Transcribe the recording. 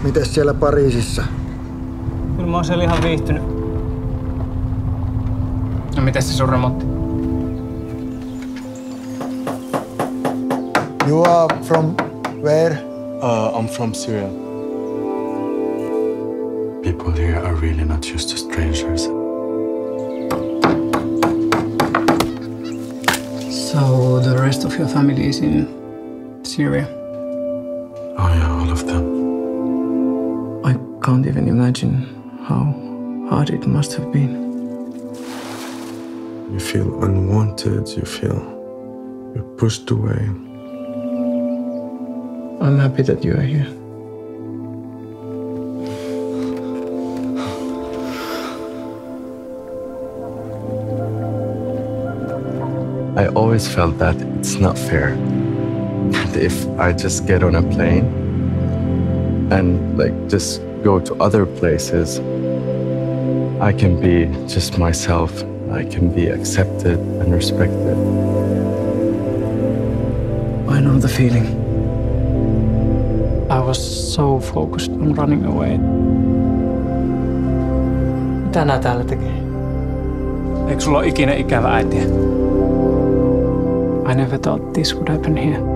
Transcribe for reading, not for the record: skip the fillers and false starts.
Mites siellä Pariisissa? Kyllä mä oon siellä ihan viihtynyt. No mites se sun remontti? You are from where? I'm from Syria. People here are really not used to strangers. So the rest of your family is in Syria? Oh yeah, all of them. I can't even imagine how hard it must have been. You feel unwanted, you feel you're pushed away. I'm happy that you are here. I always felt that it's not fair. If I just get on a plane and just go to other places, I can be just myself. I can be accepted and respected. I know the feeling. I was so focused on running away. Mitä nää täällä tekee? Eikö sulla ole ikinä ikävä äitiä? I never thought this would happen here.